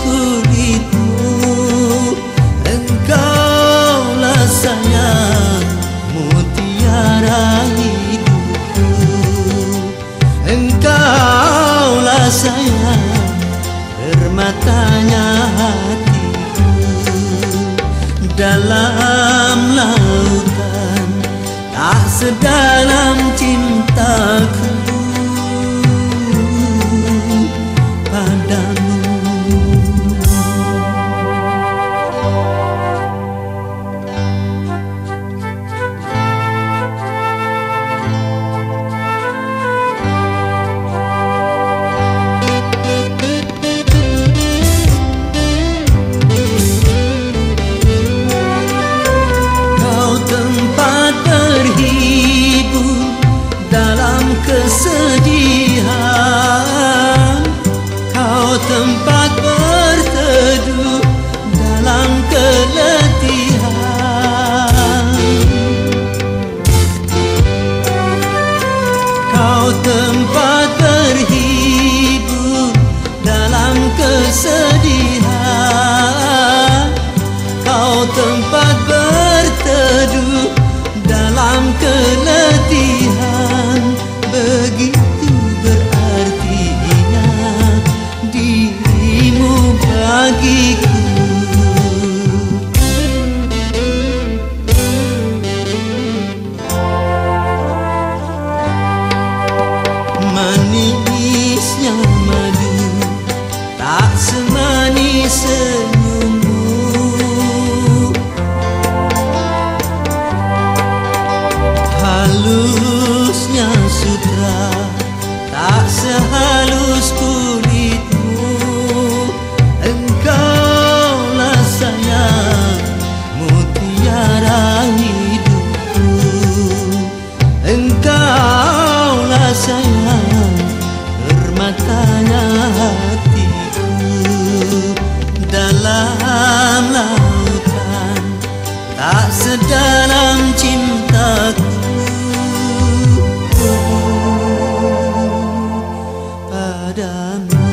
kulitmu. Engkaulah sayang, mutiara hidupku. Engkaulah sayang, permatanya hatiku. Dalam lautan tak sedalam cintaku padamu. Terhibur dalam kesedihan, kau tempat berteduh dalam keletihan. Kau tempat berhibur dalam kesedihan, kau tempat berteduh dalam keletihan. Begitu berartinya dirimu bagiku. Manisnya madu tak semanis senyummu. Halusnya sutra tak sehalus kulitmu. Engkaulah sayang, mutiara hidupku. Engkaulah sayang, permatanya hatiku. Dalam lautan tak sedalam cintaku padamu.